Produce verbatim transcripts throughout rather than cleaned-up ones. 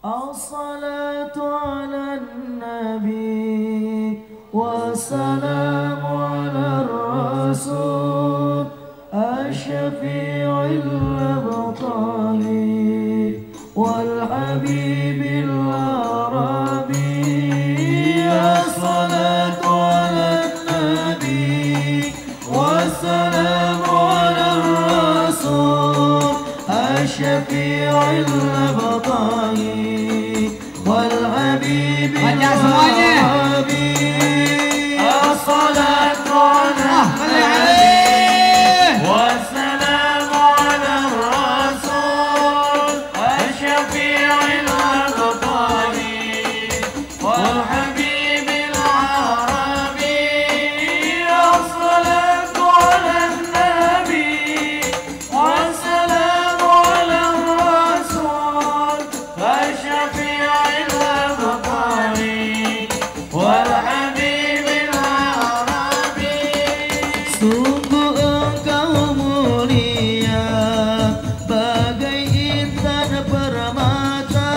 الصلاة على النبي والسلام على الرسول الشفيع المبطل والحبيب العربي. الصلاة على النبي والسلام على الرسول الشفيع المبطل والحبيب العربي. الصلاة على النبي والسلام على الرسول الشفيع المبطل والحبيب العربي. الصلاة على النبي والسلام على الرسول الشفيع المبطل والحبيب العربي. Sungguh engkau mulia bagai intan permata,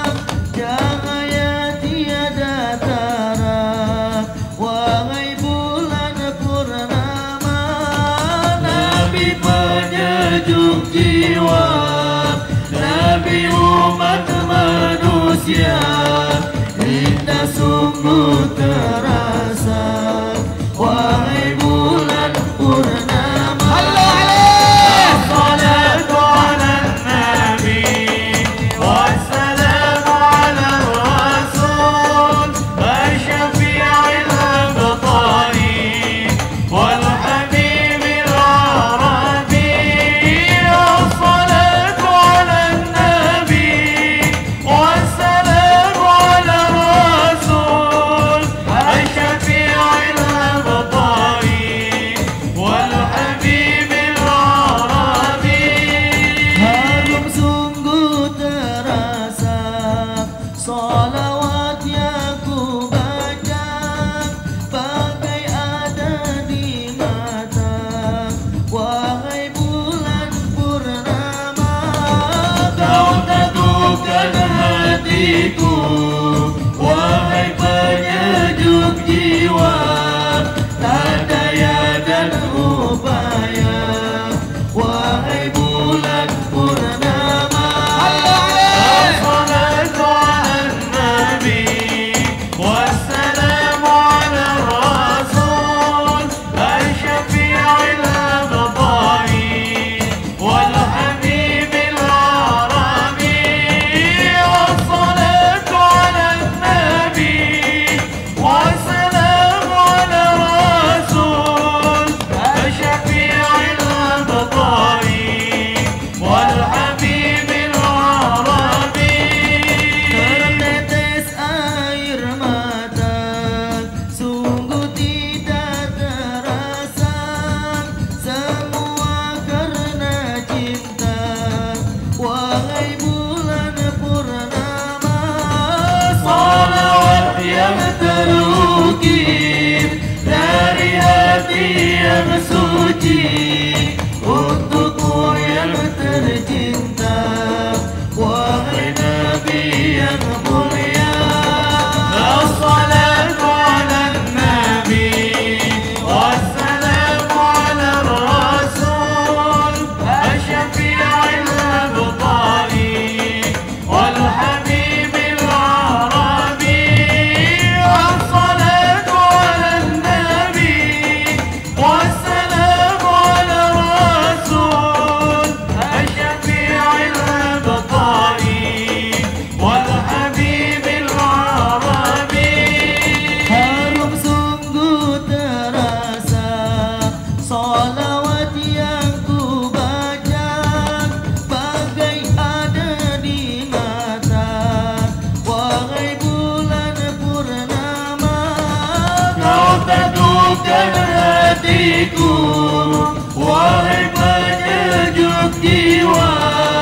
cahaya tiada tara, wahai bulan purnama. Nabi penyejuk jiwa, Nabi umat manusia, indah sungguh terasa, wahai bulan purnama. As-salatu ala nabi wassalamu ala rasul asy-syafi'il mubtali wal habibil arabi. As-salatu ala nabi wassalamu ala rasul asy-syafi'il mubtali wal habibil arabi. Harum sungguh terasa salawat yang ku baca, bagai ada di mata, wahai bulan purnama. Kau teguhkan hatiku, wahai penyejuk jiwa, tak daya dan upaya, wahai bulan purnama. As-salatu ala nabi wassalamu ala rasul asy-syafi'il mubtali wal habibil arabi. As-salatu ala nabi wassalamu ala rasul asy-syafi'il mubtali wal habibil arabi. Tertetes air mata sungguh tidak terasa, semua karena cinta, wahai bulan purnama. Salawat yang terukir dari hati yang suci untukmu yang tercinta, wahai Nabi yang mulia. As-salatu ala nabi wassalamu ala rasul asy-syafi'il mubtali wal habibil arabi. As-salatu ala nabi wassalamu ala rasul asy-syafi'il mubtali wal habibil arabi. Harum sungguh terasa salawat yang ku baca, bagai ada di mata, wahai bulan purnama. Kau teguhkan hatiku, wahai penyejuk jiwa,